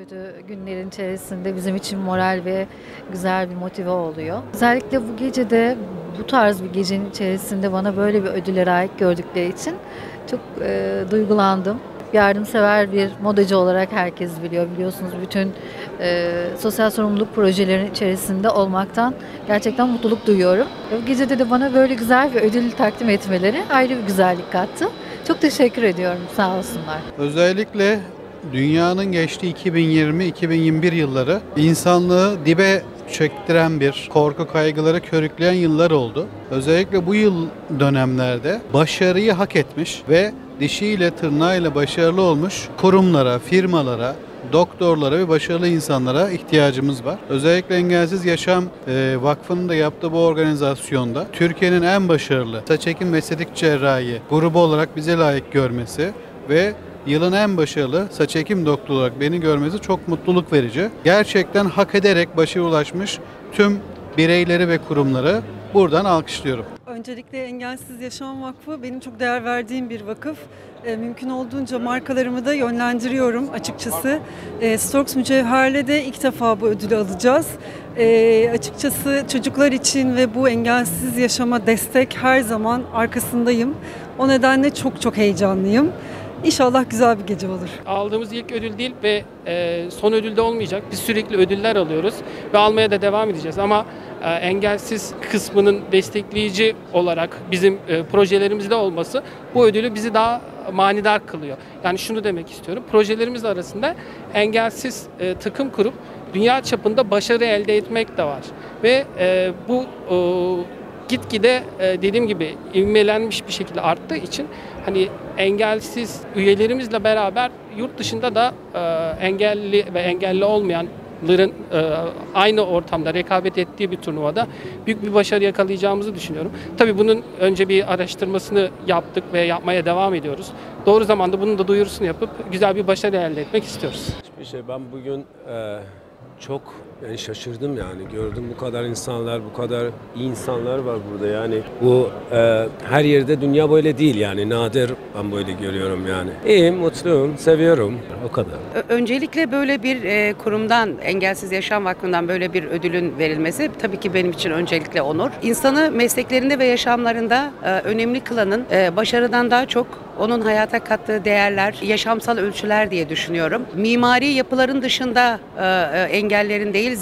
kötü günlerin içerisinde bizim için moral ve güzel bir motive oluyor. Özellikle bu gecede, bu tarz bir gecenin içerisinde bana böyle bir ödüle layık gördükleri için çok duygulandım. Yardımsever bir modacı olarak herkes biliyorsunuz bütün sosyal sorumluluk projelerinin içerisinde olmaktan gerçekten mutluluk duyuyorum. Bu gecede de bana böyle güzel bir ödül takdim etmeleri ayrı bir güzellik kattı. Çok teşekkür ediyorum, sağ olsunlar. Özellikle dünyanın geçtiği 2020-2021 yılları insanlığı dibe çektiren bir korku kaygıları körükleyen yıllar oldu. Özellikle bu yıl dönemlerde başarıyı hak etmiş ve dişiyle tırnağıyla başarılı olmuş kurumlara, firmalara, doktorlara ve başarılı insanlara ihtiyacımız var. Özellikle Engelsiz Yaşam Vakfı'nın da yaptığı bu organizasyonda Türkiye'nin en başarılı saç ekim ve estetik cerrahi grubu olarak bize layık görmesi ve yılın en başarılı saç ekim doktoru olarak beni görmesi çok mutluluk verici. Gerçekten hak ederek başarıya ulaşmış tüm bireyleri ve kurumları buradan alkışlıyorum. Öncelikle Engelsiz Yaşam Vakfı benim çok değer verdiğim bir vakıf. Mümkün olduğunca markalarımı da yönlendiriyorum açıkçası. Storks Mücevher'le de ilk defa bu ödülü alacağız. Açıkçası çocuklar için ve bu engelsiz yaşama destek her zaman arkasındayım. O nedenle çok heyecanlıyım. İnşallah güzel bir gece olur. Aldığımız ilk ödül değil ve son ödül de olmayacak. Biz sürekli ödüller alıyoruz ve almaya da devam edeceğiz. Ama engelsiz kısmının destekleyici olarak bizim projelerimizde olması bu ödülü bizi daha manidar kılıyor. Yani şunu demek istiyorum. Projelerimiz arasında engelsiz takım kurup dünya çapında başarı elde etmek de var. Ve bu gitgide dediğim gibi ivmelenmiş bir şekilde arttığı için hani engelsiz üyelerimizle beraber yurt dışında da engelli ve engelli olmayanların aynı ortamda rekabet ettiği bir turnuvada büyük bir başarı yakalayacağımızı düşünüyorum. Tabii bunun önce bir araştırmasını yaptık ve yapmaya devam ediyoruz. Doğru zamanda bunun da duyurusunu yapıp güzel bir başarı elde etmek istiyoruz. Hiçbir şey, ben bugün çok şaşırdım yani, gördüm bu kadar insanlar, bu kadar iyi insanlar var burada yani. Bu her yerde dünya böyle değil yani, nadir ben böyle görüyorum yani. İyiyim, mutluyum, seviyorum, o kadar. Öncelikle böyle bir kurumdan, Engelsiz Yaşam Vakfı'ndan böyle bir ödülün verilmesi tabii ki benim için öncelikle onur. İnsanı mesleklerinde ve yaşamlarında önemli kılanın başarıdan daha çok onun hayata kattığı değerler, yaşamsal ölçüler diye düşünüyorum. Mimari yapıların dışında engellerin değil,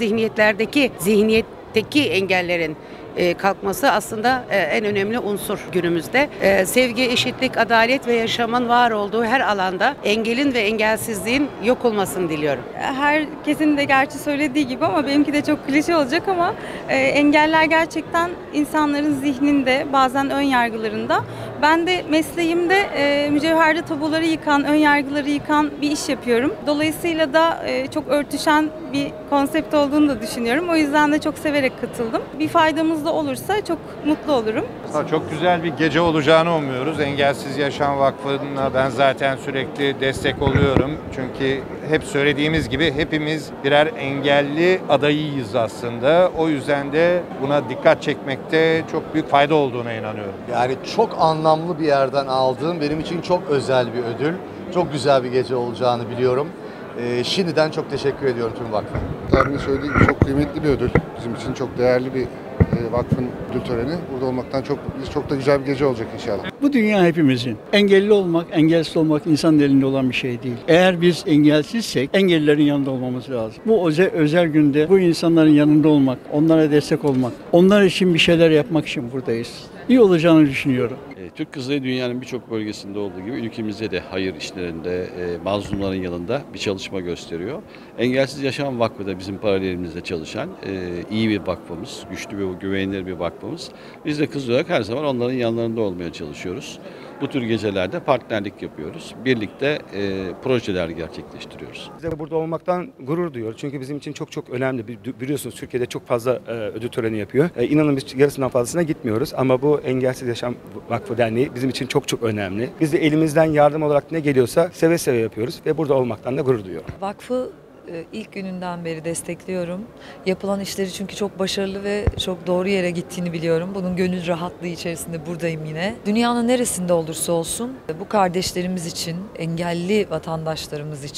zihniyetteki engellerin kalkması aslında en önemli unsur günümüzde. Sevgi, eşitlik, adalet ve yaşamın var olduğu her alanda engelin ve engelsizliğin yok olmasını diliyorum. Herkesin de gerçi söylediği gibi ama benimki de çok klişe olacak ama engeller gerçekten insanların zihninde, bazen ön yargılarında. Ben de mesleğimde mücevherde tabuları yıkan, ön yargıları yıkan bir iş yapıyorum. Dolayısıyla da çok örtüşen bir konsept olduğunu da düşünüyorum. O yüzden de çok severek katıldım. Bir faydamız da olursa çok mutlu olurum. Çok güzel bir gece olacağını umuyoruz. Engelsiz Yaşam Vakfı'na ben zaten sürekli destek oluyorum. Çünkü hep söylediğimiz gibi hepimiz birer engelli adayıyız aslında. O yüzden de buna dikkat çekmekte çok büyük fayda olduğuna inanıyorum. Yani çok anlamlı bir yerden aldığım, benim için çok özel bir ödül. Çok güzel bir gece olacağını biliyorum. Şimdiden çok teşekkür ediyorum tüm vakfa. Tahmin söylediğim gibi çok kıymetli bir ödül. Bizim için çok değerli bir vakfın ödül töreni. Burada olmaktan çok da güzel bir gece olacak inşallah. Bu dünya hepimizin. Engelli olmak, engelsiz olmak insanın elinde olan bir şey değil. Eğer biz engelsizsek engellilerin yanında olmamız lazım. Bu özel günde bu insanların yanında olmak, onlara destek olmak, onlar için bir şeyler yapmak için buradayız. İyi olacağını düşünüyorum. Türk Kızılayı dünyanın birçok bölgesinde olduğu gibi ülkemizde de hayır işlerinde mazlumların yanında bir çalışma gösteriyor. Engelsiz Yaşam Vakfı da bizim paralelimizde çalışan iyi bir vakfımız, güçlü ve güvenilir bir vakfımız. Biz de Kızılay olarak her zaman onların yanlarında olmaya çalışıyoruz. Bu tür gecelerde partnerlik yapıyoruz. Birlikte projeler gerçekleştiriyoruz. Biz de burada olmaktan gurur duyuyoruz. Çünkü bizim için çok önemli. Biliyorsunuz Türkiye'de çok fazla ödül töreni yapıyor. İnanın biz yarısından fazlasına gitmiyoruz. Ama bu Engelsiz Yaşam Vakfı Derneği bizim için çok önemli. Biz de elimizden yardım olarak ne geliyorsa seve seve yapıyoruz. Ve burada olmaktan da gurur duyuyorum. Vakfı ilk gününden beri destekliyorum. Yapılan işleri çünkü çok başarılı ve çok doğru yere gittiğini biliyorum. Bunun gönül rahatlığı içerisinde buradayım yine. Dünyanın neresinde olursa olsun bu kardeşlerimiz için, engelli vatandaşlarımız için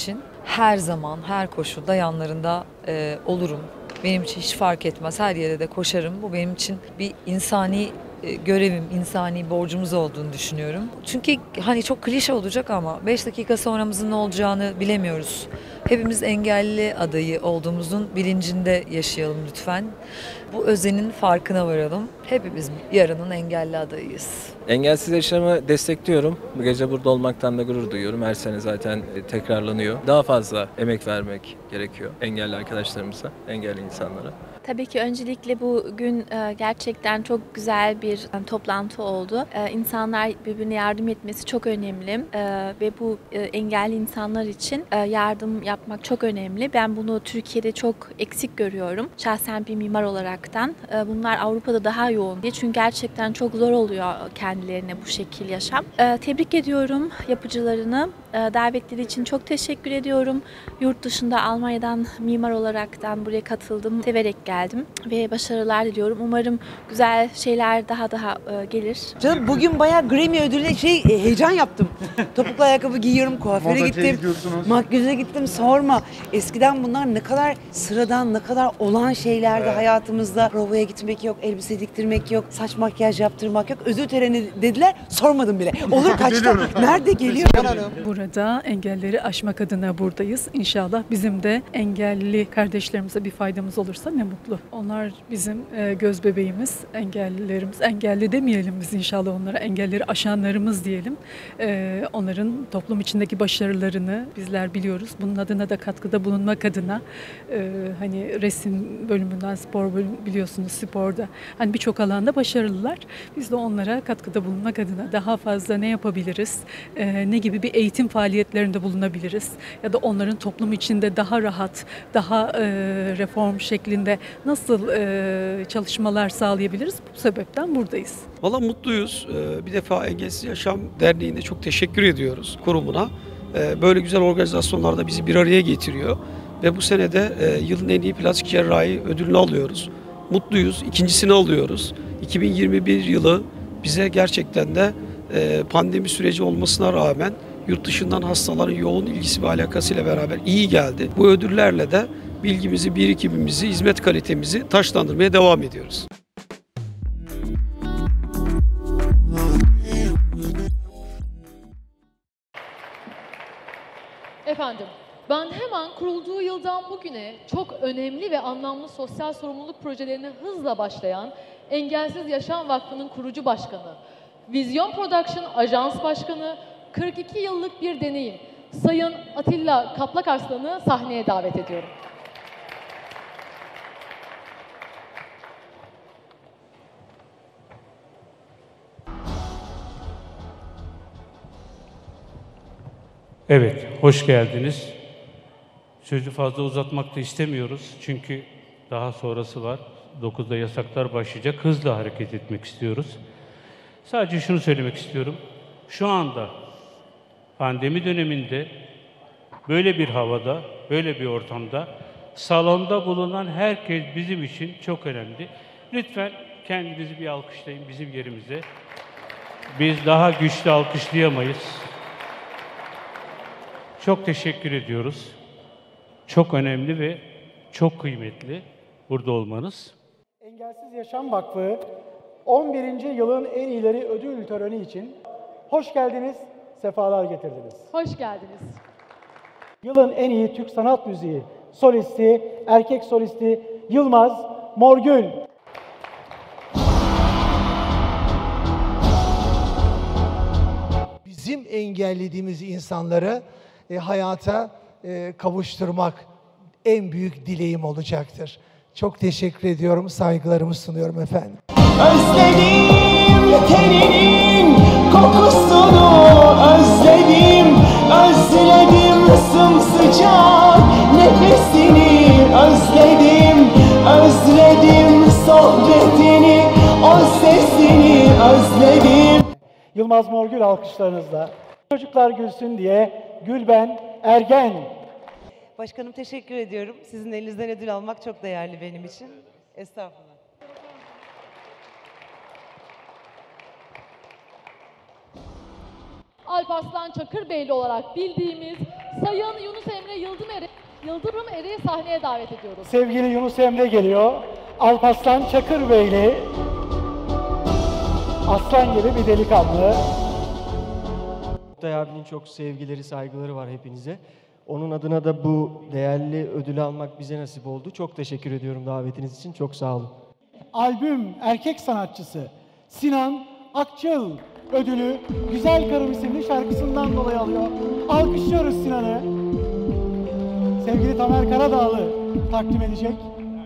her zaman, her koşulda yanlarında olurum. Benim için hiç fark etmez. Her yere de koşarım. Bu benim için bir insani görevim, insani borcumuz olduğunu düşünüyorum. Çünkü hani çok klişe olacak ama 5 dakika sonramızın ne olacağını bilemiyoruz. Hepimiz engelli adayı olduğumuzun bilincinde yaşayalım lütfen. Bu özenin farkına varalım. Hepimiz yarının engelli adayıyız. Engelsiz yaşamı destekliyorum. Bu gece burada olmaktan da gurur duyuyorum. Her sene zaten tekrarlanıyor. Daha fazla emek vermek gerekiyor engelli arkadaşlarımıza, engelli insanlara. Tabii ki öncelikle bugün gerçekten çok güzel bir toplantı oldu. İnsanlar birbirine yardım etmesi çok önemli ve bu engelli insanlar için yardım yapmak çok önemli. Ben bunu Türkiye'de çok eksik görüyorum. Şahsen bir mimar olaraktan. Bunlar Avrupa'da daha yoğun. Çünkü gerçekten çok zor oluyor kendilerine bu şekil yaşam. Tebrik ediyorum yapıcılarını. Davetleri için çok teşekkür ediyorum. Yurt dışında Almanya'dan mimar olaraktan buraya katıldım. Severek geldim ve başarılar diliyorum. Umarım güzel şeyler daha gelir. Canım bugün bayağı Grammy ödülüne heyecan yaptım. Topuklu ayakkabı giyiyorum, kuaföre gittim, makyaja gittim, sorma. Eskiden bunlar ne kadar sıradan, ne kadar olan şeylerdi hayatımızda. Provaya gitmek yok, elbise diktirmek yok, saç makyaj yaptırmak yok. Ödül töreni dediler, sormadım bile. Olur kaçta, nerede geliyor? Burada engelleri aşmak adına buradayız. İnşallah bizim de engelli kardeşlerimize bir faydamız olursa ne mutlu. Onlar bizim göz bebeğimiz, engellilerimiz. Engelli demeyelim biz inşallah onlara, engelleri aşanlarımız diyelim. Onların toplum içindeki başarılarını bizler biliyoruz. Bunun adına da katkıda bulunmak adına hani resim bölümünden spor bölümü biliyorsunuz sporda. Hani birçok alanda başarılılar. Biz de onlara katkıda bulunmak adına daha fazla ne yapabiliriz? Ne gibi bir eğitim faaliyetlerinde bulunabiliriz? Ya da onların toplum içinde daha rahat, daha reform şeklinde nasıl çalışmalar sağlayabiliriz? Bu sebepten buradayız. Valla mutluyuz. Bir defa Engelsiz Yaşam Derneği'ne çok teşekkür ediyoruz, kurumuna. Böyle güzel organizasyonlarda bizi bir araya getiriyor. Ve bu sene de yılın en iyi plastik cerrahi ödülünü alıyoruz. Mutluyuz. İkincisini alıyoruz. 2021 yılı bize gerçekten de pandemi süreci olmasına rağmen yurt dışından hastaların yoğun ilgisi ve alakasıyla beraber iyi geldi. Bu ödüllerle de bilgimizi, birikimimizi, hizmet kalitemizi taşlandırmaya devam ediyoruz. Efendim, ben hemen kurulduğu yıldan bugüne çok önemli ve anlamlı sosyal sorumluluk projelerine hızla başlayan Engelsiz Yaşam Vakfı'nın kurucu başkanı, Vizyon Production Ajans Başkanı, 42 yıllık bir deneyim, Sayın Atilla Kaplakarslan'ı sahneye davet ediyorum. Evet, hoş geldiniz. Sözü fazla uzatmak da istemiyoruz çünkü daha sonrası var. 9'da yasaklar başlayacak, hızlı hareket etmek istiyoruz. Sadece şunu söylemek istiyorum. Şu anda pandemi döneminde böyle bir havada, böyle bir ortamda salonda bulunan herkes bizim için çok önemli. Lütfen kendinizi bir alkışlayın bizim yerimize. Biz daha güçlü alkışlayamayız. Çok teşekkür ediyoruz. Çok önemli ve çok kıymetli burada olmanız. Engelsiz Yaşam Vakfı 11. yılın en iyileri ödül töreni için hoş geldiniz, sefalar getirdiniz. Hoş geldiniz. Yılın en iyi Türk sanat müziği solisti, erkek solisti Yılmaz Morgül. Bizim engellediğimiz insanları hayata kavuşturmak en büyük dileğim olacaktır. Çok teşekkür ediyorum, saygılarımı sunuyorum efendim. Özledim teninin kokusunu, özledim sımsıcak nefesini, özledim sohbetini, o sesini özledim. Yılmaz Morgül alkışlarınızla. Çocuklar gülsün diye Gülben Ergen. Başkanım teşekkür ediyorum. Sizin elinizden ödül almak çok değerli benim için. Estağfurullah. Alparslan Çakırbeyli olarak bildiğimiz Sayın Yunus Emre Yıldırım Erik'i sahneye davet ediyoruz. Sevgili Yunus Emre geliyor. Alparslan Çakırbeyli. Aslan gibi bir delikanlı. Oktay abinin çok sevgileri, saygıları var hepinize. Onun adına da bu değerli ödülü almak bize nasip oldu. Çok teşekkür ediyorum davetiniz için. Çok sağ olun. Albüm erkek sanatçısı Sinan Akçıl ödülü Güzel Karım isimli şarkısından dolayı alıyor. Alkışlıyoruz Sinan'ı. Sevgili Tamer Karadağlı takdim edecek.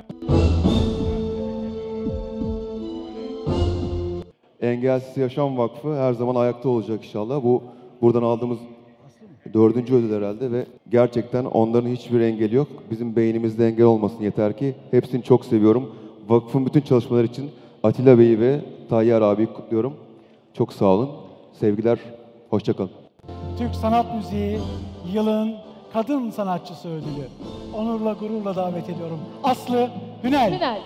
Engelsiz Yaşam Vakfı her zaman ayakta olacak inşallah. Bu buradan aldığımız 4. ödül herhalde ve gerçekten onların hiçbir engeli yok. Bizim beynimizde engel olmasın yeter ki. Hepsini çok seviyorum. Vakfın bütün çalışmaları için Atilla Bey'i ve Tayyar abiyi kutluyorum. Çok sağ olun. Sevgiler, hoşça kalın. Türk Sanat Müziği Yılın Kadın Sanatçısı ödülü. Onurla, gururla davet ediyorum. Aslı Hünel. Hünel.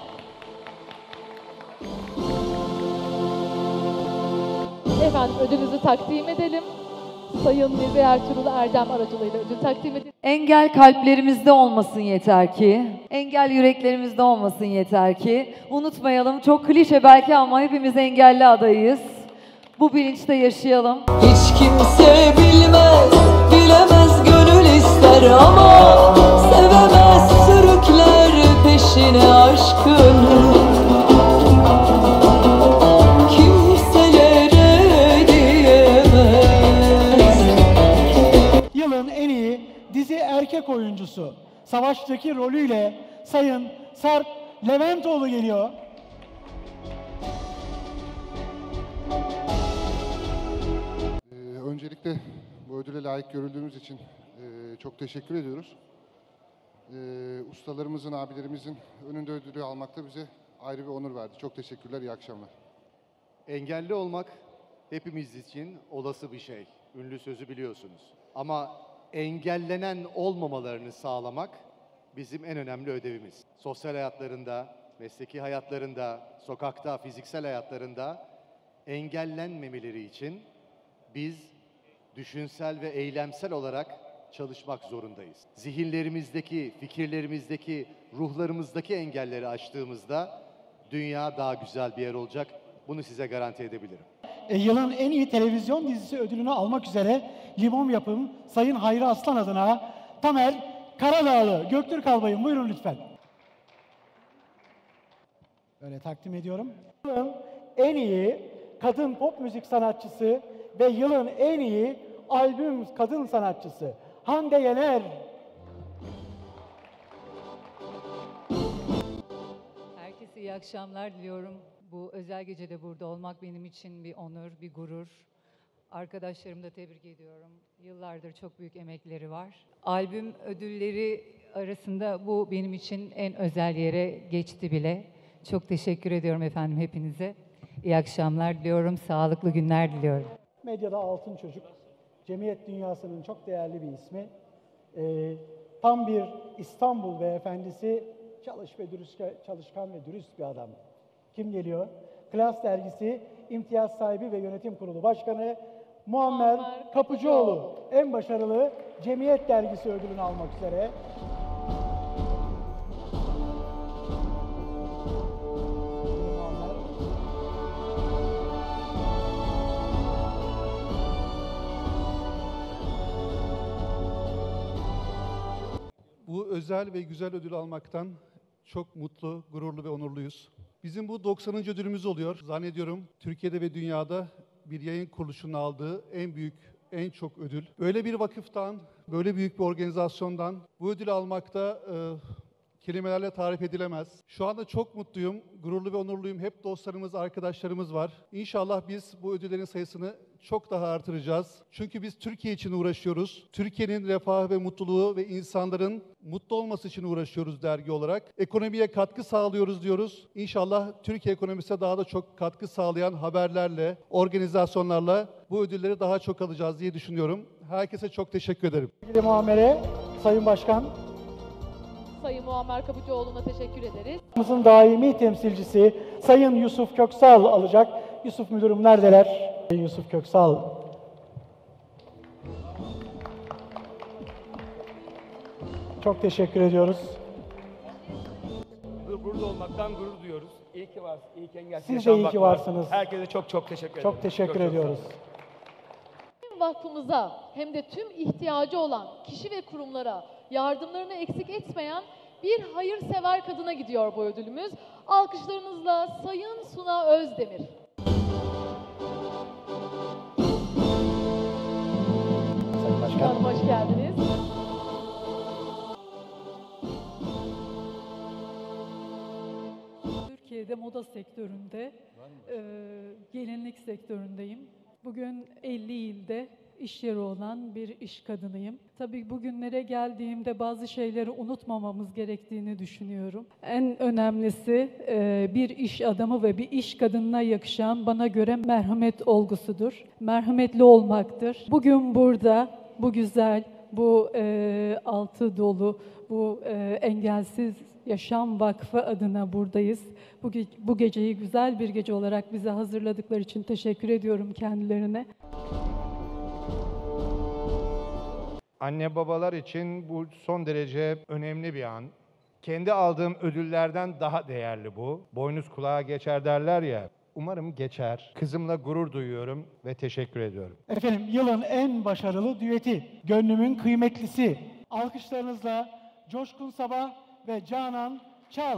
Efendim ödülünüzü takdim edelim. Sayın Nevi Ertuğrul Erdem aracılığıyla ödül takdim edildi. Engel kalplerimizde olmasın yeter ki, engel yüreklerimizde olmasın yeter ki. Unutmayalım, çok klişe belki ama hepimiz engelli adayız. Bu bilinçte yaşayalım. Hiç kimse bilmez, bilemez gönül ister ama sevemez sürükler peşine aşkın. Kimselere diyemez. Yılın en iyi dizi erkek oyuncusu Savaş'taki rolüyle Sayın Sarp Leventoğlu geliyor. Öncelikle bu ödüle layık görüldüğümüz için çok teşekkür ediyoruz. Ustalarımızın, abilerimizin önünde ödülü almak da bize ayrı bir onur verdi. Çok teşekkürler, iyi akşamlar. Engelli olmak hepimiz için olası bir şey. Ünlü sözü biliyorsunuz. Ama engellenen olmamalarını sağlamak bizim en önemli ödevimiz. Sosyal hayatlarında, mesleki hayatlarında, sokakta, fiziksel hayatlarında engellenmemeleri için biz düşünsel ve eylemsel olarak çalışmak zorundayız. Zihinlerimizdeki, fikirlerimizdeki, ruhlarımızdaki engelleri aştığımızda dünya daha güzel bir yer olacak. Bunu size garanti edebilirim. Yılın en iyi televizyon dizisi ödülünü almak üzere Limon Yapım Sayın Hayri Aslan adına Tamer Karadağlı, Göktürk Albayım buyurun lütfen. Böyle takdim ediyorum. Yılın en iyi kadın pop müzik sanatçısı ve yılın en iyi albüm kadın sanatçısı Hande Yener. Herkese iyi akşamlar diliyorum. Bu özel gecede burada olmak benim için bir onur, bir gurur. Arkadaşlarımı da tebrik ediyorum. Yıllardır çok büyük emekleri var. Albüm ödülleri arasında bu benim için en özel yere geçti bile. Çok teşekkür ediyorum efendim hepinize. İyi akşamlar diliyorum, sağlıklı günler diliyorum. Medyada altın çocuk, cemiyet dünyasının çok değerli bir ismi. Tam bir İstanbul beyefendisi, çalışkan ve dürüst bir adam. Kim geliyor? Klas Dergisi İmtiyaz Sahibi ve Yönetim Kurulu Başkanı Muammer Kapıcıoğlu. En başarılı Cemiyet Dergisi ödülünü almak üzere. Bu özel ve güzel ödül almaktan çok mutlu, gururlu ve onurluyuz. Bizim bu 90. ödülümüz oluyor. Zannediyorum Türkiye'de ve dünyada bir yayın kuruluşunun aldığı en büyük, en çok ödül. Böyle bir vakıftan, böyle büyük bir organizasyondan bu ödülü almakta kelimelerle tarif edilemez. Şu anda çok mutluyum, gururlu ve onurluyum. Hep dostlarımız, arkadaşlarımız var. İnşallah biz bu ödüllerin sayısını çok daha artıracağız. Çünkü biz Türkiye için uğraşıyoruz. Türkiye'nin refahı ve mutluluğu ve insanların mutlu olması için uğraşıyoruz dergi olarak. Ekonomiye katkı sağlıyoruz diyoruz. İnşallah Türkiye ekonomisine daha da çok katkı sağlayan haberlerle, organizasyonlarla bu ödülleri daha çok alacağız diye düşünüyorum. Herkese çok teşekkür ederim. Sevgili Muammer'e, Sayın Başkan. Sayın Muammer Kapıcıoğlu'na teşekkür ederiz. Bizim daimi temsilcisi Sayın Yusuf Köksal alacak. Yusuf Müdürüm neredeler? Yusuf Köksal. Çok teşekkür ediyoruz. Burada olmaktan gurur duyuyoruz. İyi ki varsınız. İyi ki Engelsiz Siz de Yaşam iyi ki Vakfı var. varsınız. Herkese çok çok teşekkür ederim. Çok teşekkür ediyoruz. Hem vakfımıza hem de tüm ihtiyacı olan kişi ve kurumlara yardımlarını eksik etmeyen bir hayırsever kadına gidiyor bu ödülümüz. Alkışlarınızla Sayın Suna Özdemir. Sayın Başkan. Hoş geldiniz. Türkiye'de moda sektöründe, gelinlik sektöründeyim. Bugün 50 ilde iş yeri olan bir iş kadınıyım. Tabii bugünlere geldiğimde bazı şeyleri unutmamamız gerektiğini düşünüyorum. En önemlisi bir iş adamı ve bir iş kadınına yakışan bana göre merhamet olgusudur. Merhametli olmaktır. Bugün burada bu güzel, bu altı dolu, bu Engelsiz Yaşam Vakfı adına buradayız. Bu geceyi güzel bir gece olarak bize hazırladıkları için teşekkür ediyorum kendilerine. Anne babalar için bu son derece önemli bir an. Kendi aldığım ödüllerden daha değerli bu. Boynuz kulağa geçer derler ya. Umarım geçer. Kızımla gurur duyuyorum ve teşekkür ediyorum. Efendim yılın en başarılı düeti, gönlümün kıymetlisi. Alkışlarınızla Coşkun Sabah ve Canan Çal.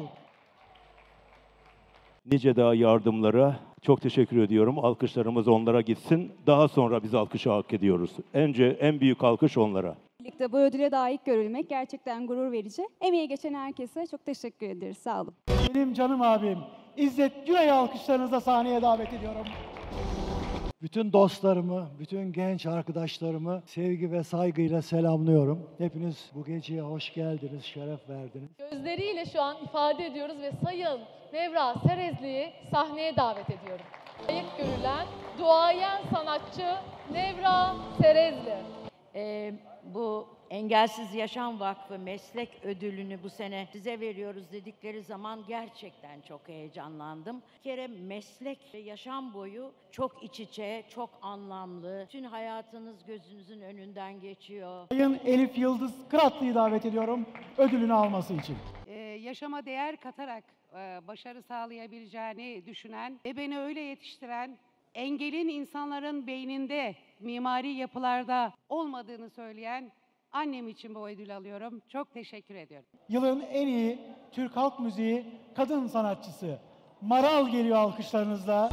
Nice daha yardımlara çok teşekkür ediyorum. Alkışlarımız onlara gitsin. Daha sonra biz alkışı hak ediyoruz. En büyük alkış onlara. Birlikte bu ödüle layık görülmek gerçekten gurur verici. Emeği geçen herkese çok teşekkür ederiz. Sağ olun. Benim canım abim İzzet Güney'i alkışlarınızla sahneye davet ediyorum. Bütün dostlarımı, bütün genç arkadaşlarımı sevgi ve saygıyla selamlıyorum. Hepiniz bu geceye hoş geldiniz, şeref verdiniz. Gözleriyle şu an ifade ediyoruz ve Sayın Nevra Serezli'yi sahneye davet ediyorum. Layık görülen duayen sanatçı Nevra Serezli. Bu Engelsiz Yaşam Vakfı meslek ödülünü bu sene size veriyoruz dedikleri zaman gerçekten çok heyecanlandım. Bir kere meslek yaşam boyu çok iç içe, çok anlamlı. Bütün hayatınız gözünüzün önünden geçiyor. Sayın Elif Yıldız Kıratlı'yı davet ediyorum ödülünü alması için. Yaşama değer katarak başarı sağlayabileceğini düşünen ve beni öyle yetiştiren, engelin insanların beyninde, mimari yapılarda olmadığını söyleyen annem için bu ödülü alıyorum. Çok teşekkür ediyorum. Yılın en iyi Türk halk müziği kadın sanatçısı Maral geliyor alkışlarınızla.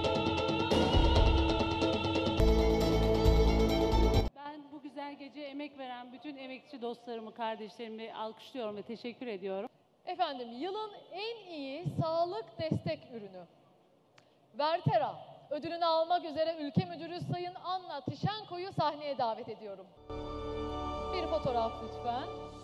Ben bu güzel geceye emek veren bütün emekçi dostlarımı, kardeşlerimi alkışlıyorum ve teşekkür ediyorum. Efendim yılın en iyi sağlık destek ürünü. Vertera ödülünü almak üzere Ülke Müdürü Sayın Anna Tişenko'yu sahneye davet ediyorum. Bir fotoğraf lütfen.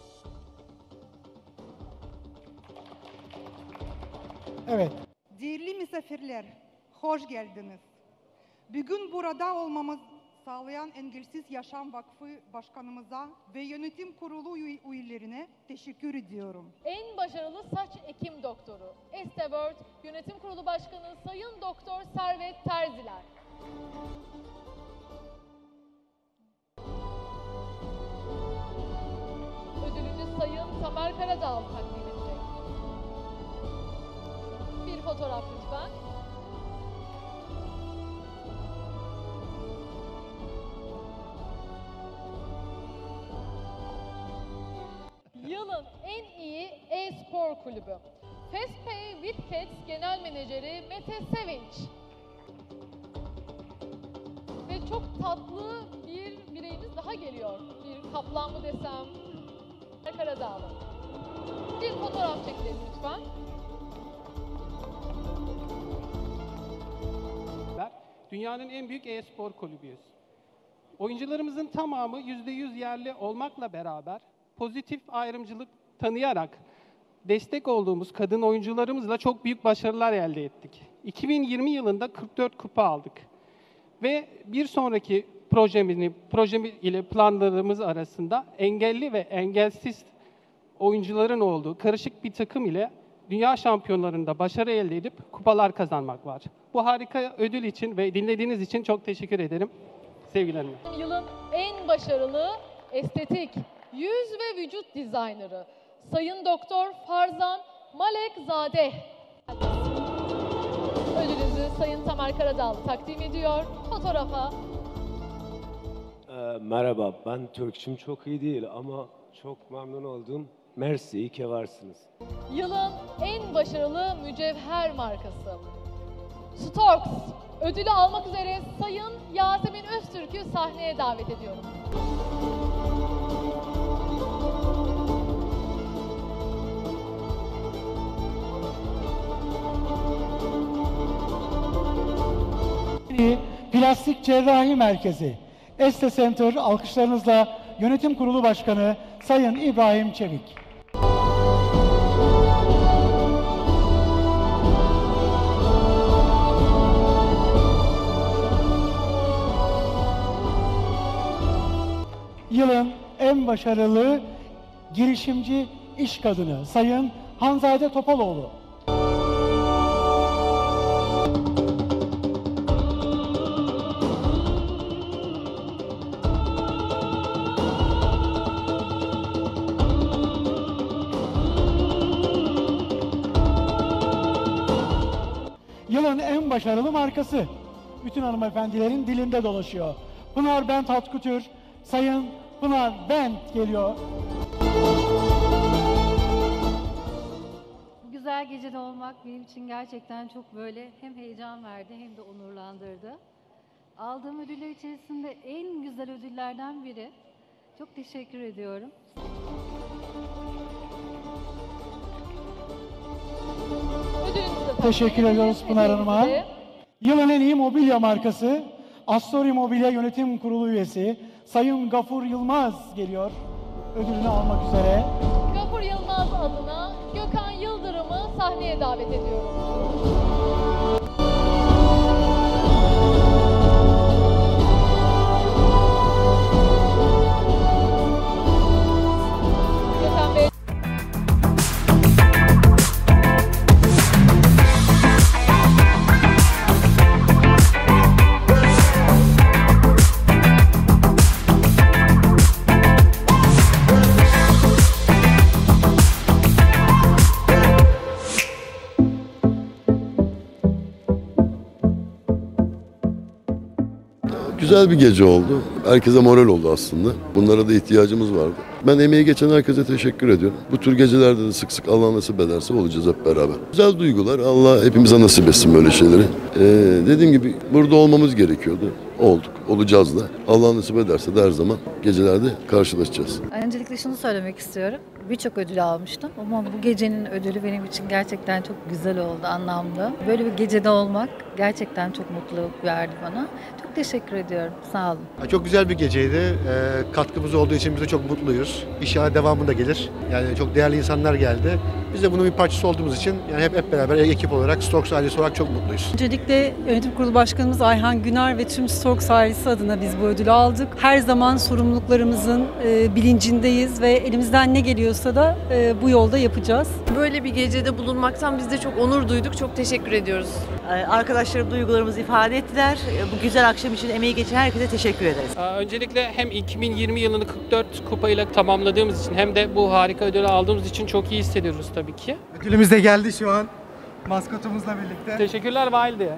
Evet. Değerli misafirler, hoş geldiniz. Bugün burada olmamız sağlayan Engelsiz Yaşam Vakfı Başkanımıza ve Yönetim Kurulu üyelerine teşekkür ediyorum. En başarılı saç ekim doktoru, Estevert Yönetim Kurulu Başkanı Sayın Doktor Servet Terziler. Ödülünü Sayın Tamer Karadağ takdim edecek. Bir fotoğraf lütfen. Yılın en iyi e-spor kulübü. Fastpay Wildcats Genel Menajeri Mete Sevinç. Ve çok tatlı bir bireyimiz daha geliyor. Bir kaplan mı desem, Karadağlı. Bir fotoğraf çekelim lütfen. Dünyanın en büyük e-spor kulübüyüz. Oyuncularımızın tamamı %100 yerli olmakla beraber pozitif ayrımcılık tanıyarak destek olduğumuz kadın oyuncularımızla çok büyük başarılar elde ettik. 2020 yılında 44 kupa aldık. Ve bir sonraki projemiz ile planlarımız arasında engelli ve engelsiz oyuncuların olduğu karışık bir takım ile dünya şampiyonlarında başarı elde edip kupalar kazanmak var. Bu harika ödül için ve dinlediğiniz için çok teşekkür ederim. Sevgilerimle. Yılın en başarılı estetik yüz ve vücut dizayneri Sayın Doktor Farzan Malekzadeh. Ödülünüzü Sayın Tamer Karadağlı takdim ediyor. Fotoğrafa. Merhaba, ben Türkçüm çok iyi değil ama çok memnun oldum. Mersi, iyi ki varsınız. Yılın en başarılı mücevher markası Storks ödülü almak üzere Sayın Yasemin Öztürk'ü sahneye davet ediyorum. Plastik Cerrahi Merkezi Este Center alkışlarınızla Yönetim Kurulu Başkanı Sayın İbrahim Çevik. Yılın en başarılı girişimci iş kadını Sayın Hanzade Topaloğlu. Yılın en başarılı markası. Bütün hanımefendilerin dilinde dolaşıyor. Pınar Bent Haute Couture, Sayın Pınar Bent geliyor. Bu güzel gecede olmak benim için gerçekten çok böyle hem heyecan verdi hem de onurlandırdı. Aldığım ödüller içerisinde en güzel ödüllerden biri. Çok teşekkür ediyorum. Teşekkür ediyoruz Pınar Hanım'a. Yılın en iyi mobilya markası Astori Mobilya Yönetim Kurulu üyesi Sayın Gafur Yılmaz geliyor ödülünü almak üzere. Gafur Yılmaz adına Gökhan Yıldırım'ı sahneye davet ediyorum. Gökhan Bey. Güzel bir gece oldu. Herkese moral oldu aslında. Bunlara da ihtiyacımız vardı. Ben emeği geçen herkese teşekkür ediyorum. Bu tür gecelerde de sık sık Allah nasip ederse olacağız hep beraber. Güzel duygular. Allah hepimize nasip etsin böyle şeyleri. Dediğim gibi burada olmamız gerekiyordu. Olduk. Olacağız da. Allah nasip ederse de her zaman gecelerde karşılaşacağız. Öncelikle şunu söylemek istiyorum. Birçok ödül almıştım ama bu gecenin ödülü benim için gerçekten çok güzel oldu, anlamlı. Böyle bir gecede olmak gerçekten çok mutluluk verdi bana. Çok teşekkür ediyorum. Sağ olun. Çok güzel bir geceydi. Katkımız olduğu için biz de çok mutluyuz. İnşallah devamı da gelir. Yani çok değerli insanlar geldi. Biz de bunun bir parçası olduğumuz için yani hep beraber ekip olarak, Storks ailesi olarak çok mutluyuz. Öncelikle Yönetim Kurulu Başkanımız Ayhan Güner ve tüm Storks ailesi adına biz bu ödülü aldık. Her zaman sorumluluklarımızın bilincindeyiz ve elimizden ne geliyorsa da bu yolda yapacağız. Böyle bir gecede bulunmaktan biz de çok onur duyduk. Çok teşekkür ediyoruz. Arkadaşlarım duygularımızı ifade ettiler. Bu güzel akşam için emeği geçen herkese teşekkür ederiz. Öncelikle hem 2020 yılını 44 kupayla tamamladığımız için hem de bu harika ödülü aldığımız için çok iyi hissediyoruz tabii ki. Ödülümüz de geldi şu an. Maskotumuzla birlikte. Teşekkürler Valide.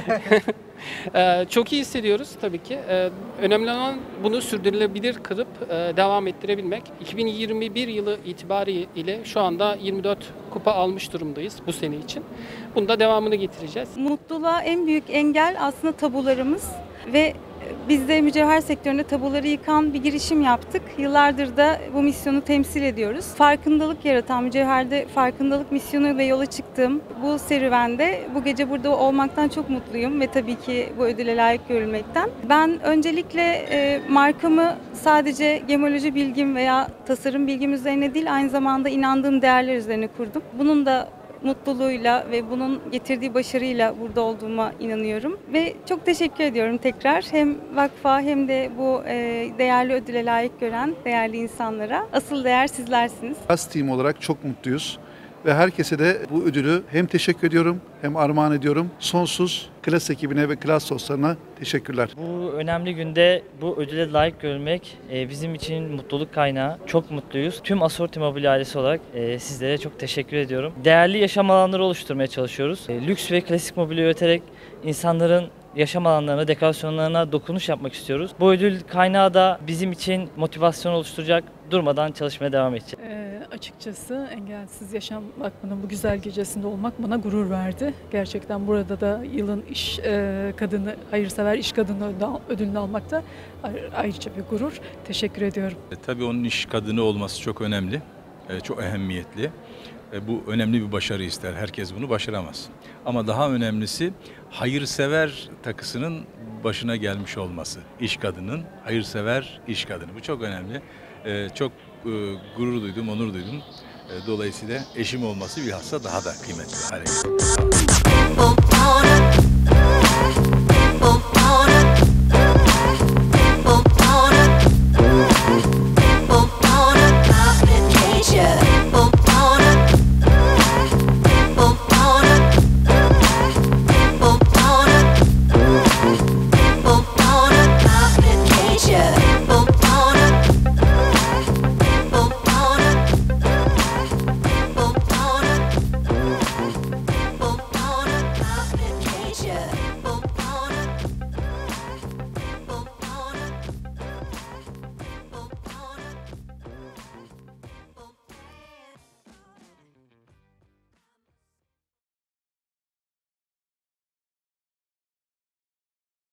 Çok iyi hissediyoruz tabii ki. Önemli olan bunu sürdürülebilir kılıp devam ettirebilmek. 2021 yılı itibariyle şu anda 24 kupa almış durumdayız bu sene için. Bunun da devamını getireceğiz. Mutluluğa en büyük engel aslında tabularımız ve biz de mücevher sektöründe tabuları yıkan bir girişim yaptık. Yıllardır da bu misyonu temsil ediyoruz. Farkındalık yaratan, mücevherde farkındalık misyonuyla yola çıktığım bu serüvende bu gece burada olmaktan çok mutluyum ve tabii ki bu ödüle layık görülmekten. Ben öncelikle markamı sadece gemoloji bilgim veya tasarım bilgim üzerine değil, aynı zamanda inandığım değerler üzerine kurdum. Bunun da mutluluğuyla ve bunun getirdiği başarıyla burada olduğuma inanıyorum. Ve çok teşekkür ediyorum tekrar hem vakfa hem de bu değerli ödüle layık gören değerli insanlara. Asıl değer sizlersiniz. As Team olarak çok mutluyuz. ve herkese de bu ödülü hem teşekkür ediyorum hem armağan ediyorum. Sonsuz Klas ekibine ve Klas dostlarına teşekkürler. Bu önemli günde bu ödüle layık görülmek bizim için mutluluk kaynağı. Çok mutluyuz. Tüm Asorti Mobilya ailesi olarak sizlere çok teşekkür ediyorum. Değerli yaşam alanları oluşturmaya çalışıyoruz. Lüks ve klasik mobilya üreterek insanların yaşam alanlarına, dekorasyonlarına dokunuş yapmak istiyoruz. Bu ödül kaynağı da bizim için motivasyon oluşturacak, durmadan çalışmaya devam edeceğiz. Açıkçası Engelsiz Yaşam Vakfı'nın bu güzel gecesinde olmak bana gurur verdi. Gerçekten burada da yılın iş kadını, hayırsever iş kadını ödülünü almak da ayrıca bir gurur. Teşekkür ediyorum. Tabii onun iş kadını olması çok önemli, çok ehemmiyetli. Bu önemli bir başarı ister. Herkes bunu başaramaz. Ama daha önemlisi hayırsever takısının başına gelmiş olması. İş kadının, hayırsever iş kadını. Bu çok önemli. Çok gurur duydum, onur duydum. Dolayısıyla eşim olması bilhassa daha da kıymetli hale geldi.